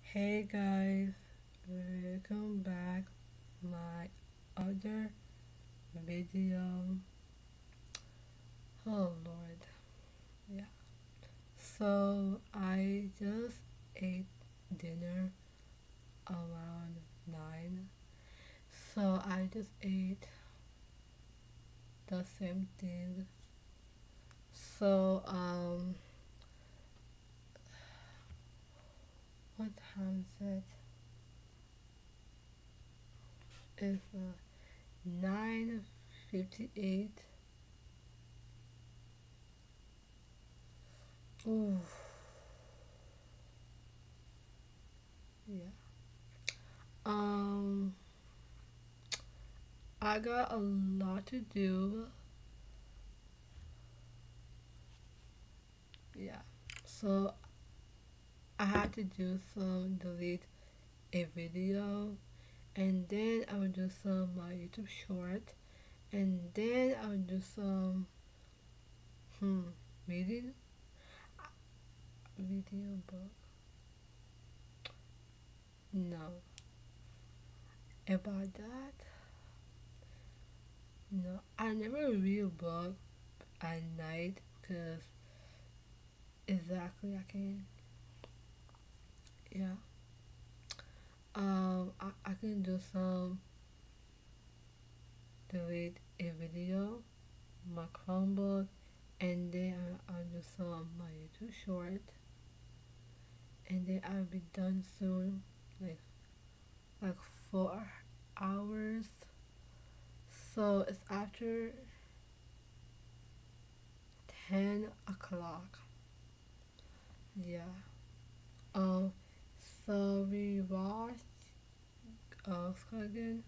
Hey guys, welcome back my other video. Oh Lord, yeah. So I just ate dinner around 9. So I just ate the same thing. So what time is it? It's 9:58. Ooh, yeah. Um, I got a lot to do. Yeah. So I had to do some delete a video, and then I would do some YouTube short, and then I would do some hmm reading video book. No, about that. No, I never read a book at night because exactly I can. Yeah. I can do some delete a video, my Chromebook, and then I'll do some my YouTube short, and then I'll be done soon, like like 4 hours. So it's after 10 o'clock. Yeah. Um. So we watched Oscar again.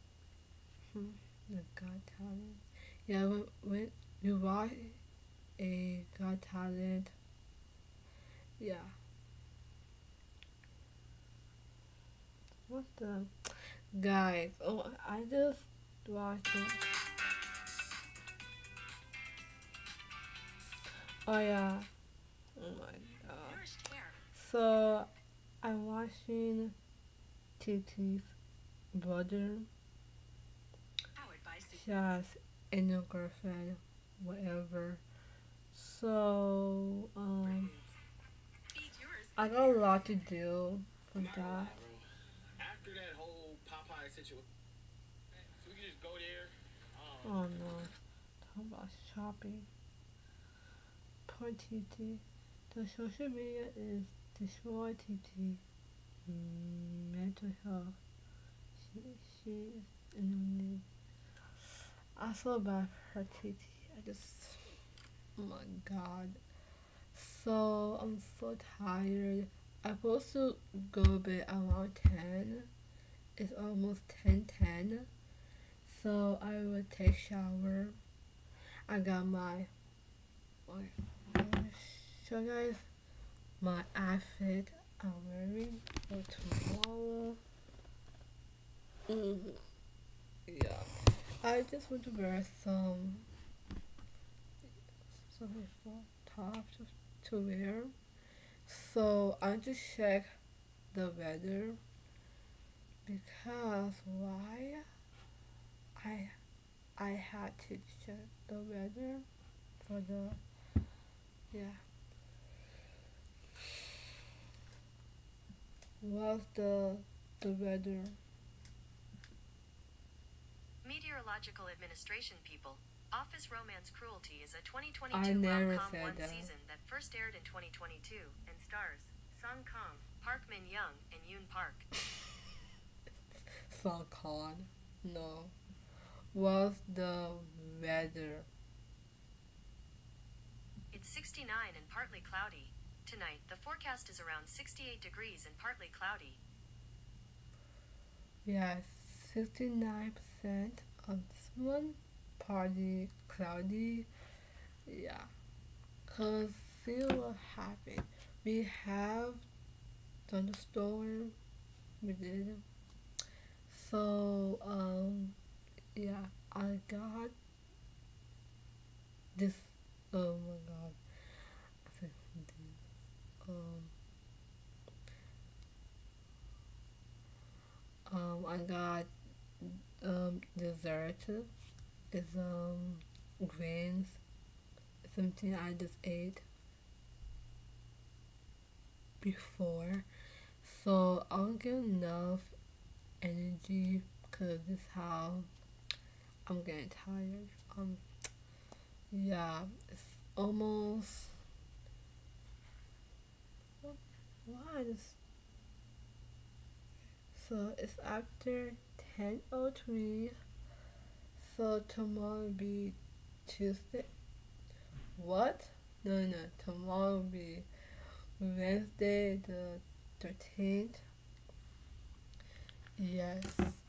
The Got Talent. Yeah. We watched a Got Talent. Yeah. What the guys? Oh, I just watched it. Oh yeah. Oh my god. So I'm watching TT's brother. She has a new girlfriend, whatever. So I got a lot to do for that. After that whole Popeye situation, so we can just go there. Oh no. Talk about shopping. Poor TT. The social media is destroy TT mental health. She she is in the need. I feel bad for her TT. I just oh my god. So I'm so tired. I'm supposed to go to bed around 10. It's almost 10:10. So I will take shower. I got my show guys my outfit I'm wearing for tomorrow. hmm Yeah. I just want to wear some top to wear. So I just check the weather because why I I had to check the weather for the yeah. What's the weather? Meteorological Administration people. Office Romance Cruelty is a I 2022 never rom-com said one that. season that first aired in 2022 and stars Sung Kang, Park Min Young, and Yoon Park. Falcon. No. What's the weather? It's 69 and partly cloudy. Tonight, the forecast is around 68 degrees and partly cloudy. Yeah, 69% of this one. Party cloudy. Yeah. Cause see what happened. We have thunderstorm. We did. So yeah, I got this. Oh my god. I said this. Um I got dessert. It's grains, something I just ate before. So I don't get enough energy because this is how I'm getting tired. Yeah, it's almost. Why this? So it's after 10:03. So tomorrow will be Tuesday. What? No, no. Tomorrow will be Wednesday the 13th. Yes.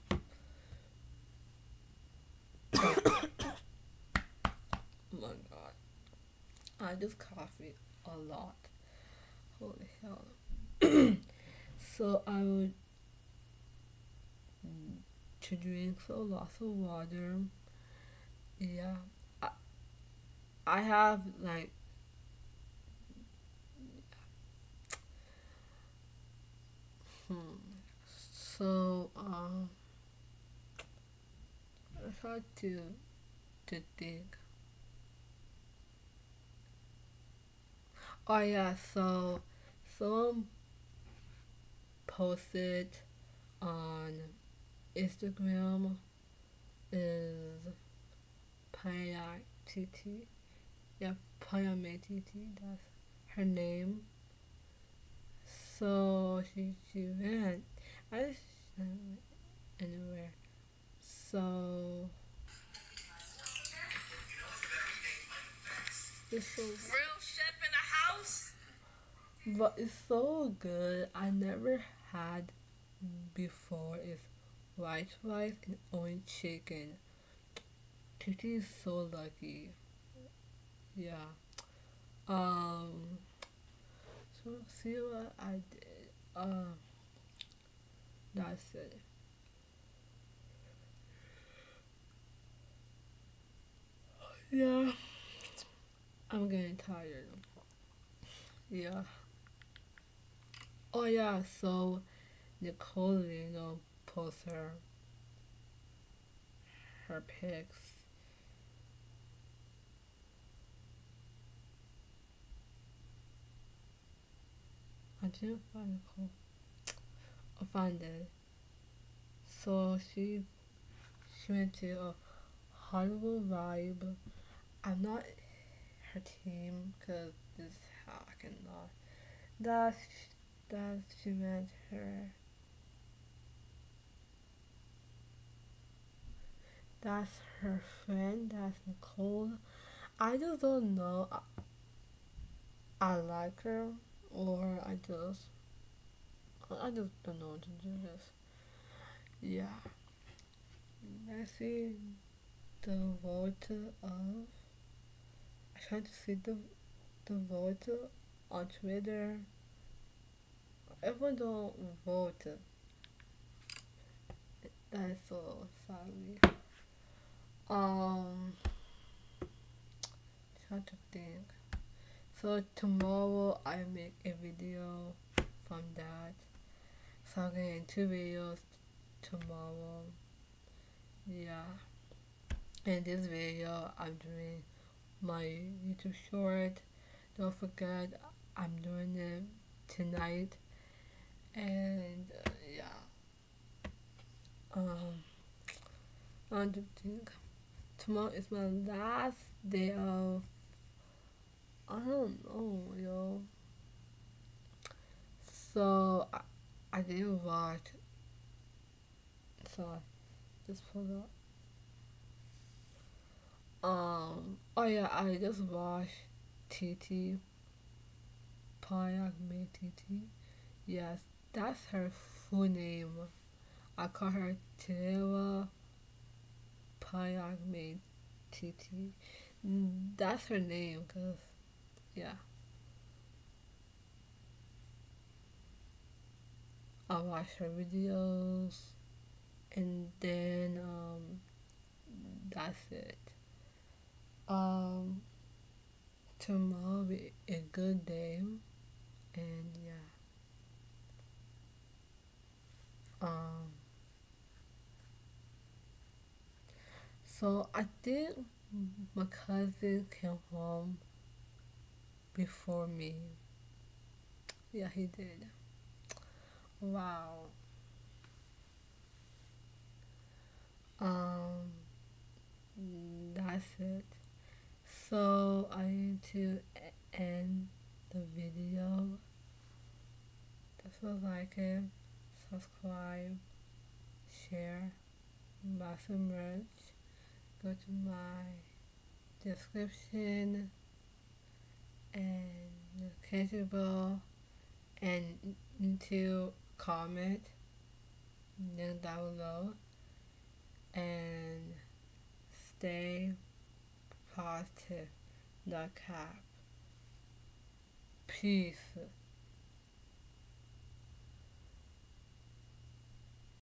Oh my god. I just coffee a lot. Holy hell. So I would to drink so lots of water. Yeah. I, I have like so it's hard to think. Oh yeah, so someone posted on Instagram is Paya TT. Yeah, Payame TT. That's her name. So she went. I just anywhere. So it's so Real chef in the house. but it's so good. I never had before. It's white rice and orange chicken. TT is so lucky. Yeah. Um. So see what I did. That's it. Yeah. I'm getting tired. Yeah. Oh yeah. So Nicole, post her pics. I didn't find Nicole. I found it. So she went to a Hollywood Vibe. I'm not her team because this is how I cannot. That's that's she met her. That's her friend. That's Nicole. I just don't know. I like her or I just don't know what to do this. Yeah. Let's see the vote of. I tried to see the vote on Twitter. Everyone don't vote. That is so sadly. Um, trying to think. So tomorrow I make a video from that. So I'm getting 2 videos tomorrow. Yeah. In this video I'm doing my YouTube short. Don't forget I'm doing it tonight. And yeah. I don't think tomorrow is my last day of. I don't know, yo. So I didn't watch. So I just pulled up. Oh yeah, I just watched TT Payagme TT. Yes, that's her full name. I call her Tewa Payagme TT. That's her name, cause yeah. I watch her videos, and then that's it. Um, Tomorrow will be a good day, and yeah. Um, So I think my cousin came home before me. Yeah, he did. Wow. Um, that's it. So I need to end the video. Just like it, subscribe, share, buy some merch. Go to my description and notification bell and to comment down below and stay positive. The cap. Peace.